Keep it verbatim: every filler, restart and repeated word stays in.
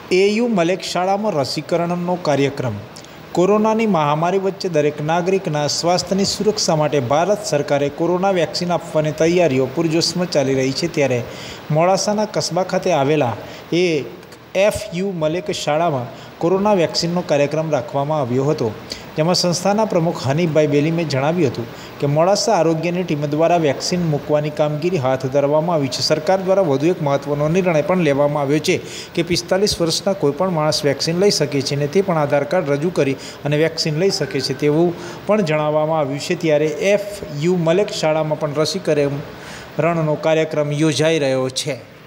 AU Malek શાળામાં રસીકરણનો કાર્યક્રમ. કોરોનાની મહામારી વચ્ચે દરેક નાગરિકના સ્વાસ્થ્યની સુરક્ષા માટે ભારત સરકારે કોરોના વેક્સિન આપવાની તૈયારીઓ પૂરજોશમાં ચાલી રહી છે. ત્યારે મોડાસાના કસ્બા ખાતે આવેલા એ એફ યુ મલેક શાળામાં કોરોના વેક્સિનનો કાર્યક્રમ રાખવામાં આવ્યો હતો, જેમાં સંસ્થાના પ્રમુખ હનીફભાઈ બેલીમે જણાવ્યું હતું કે મોડાસા આરોગ્યની ટીમ દ્વારા વેક્સિન મૂકવાની કામગીરી હાથ ધરવામાં આવી છે. સરકાર દ્વારા વધુ એક મહત્વનો નિર્ણય પણ લેવામાં આવ્યો છે કે પિસ્તાલીસ વર્ષના કોઈપણ માણસ વેક્સિન લઈ શકે છે અને તે પણ આધાર કાર્ડ રજૂ કરી અને વેક્સિન લઈ શકે છે તેવું પણ જણાવવામાં આવ્યું છે. ત્યારે એફ યુ મલેક શાળામાં પણ રસીકરણનો કાર્યક્રમ યોજાઈ રહ્યો છે.